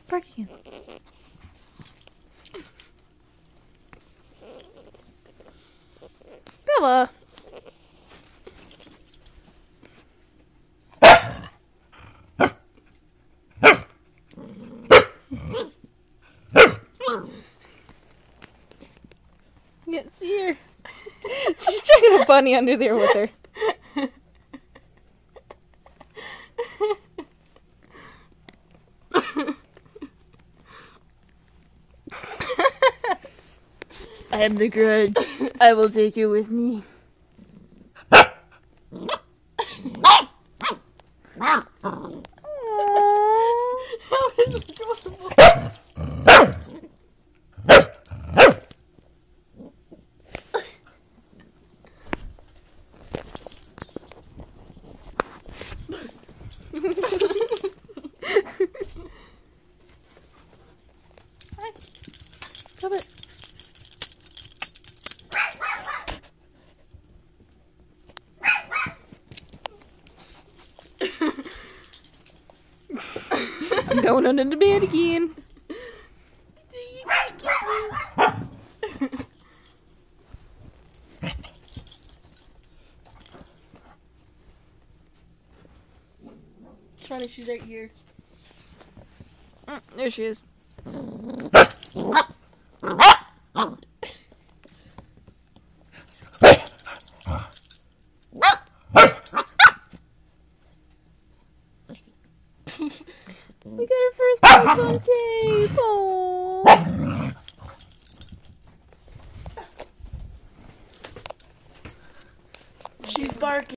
Bark again. Bella. You can't see her. She's dragging a bunny under there with her. I am the Grudge. I will take you with me. That was adorable. Hi. Come it. I'm going under the bed again. You can't get me. Charlie, she's right here. There she is. We got our first box on tape. Oh.